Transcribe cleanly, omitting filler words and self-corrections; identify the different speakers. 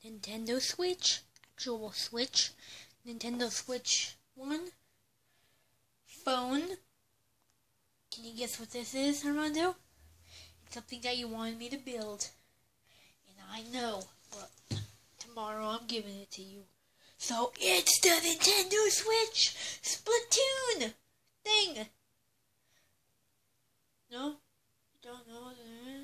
Speaker 1: Nintendo Switch, actual Switch, Nintendo Switch 1, phone. Can you guess what this is, Armando? It's something that you wanted me to build. And I know, but tomorrow I'm giving it to you. So it's the Nintendo Switch Splatoon thing. No? You don't know what it is?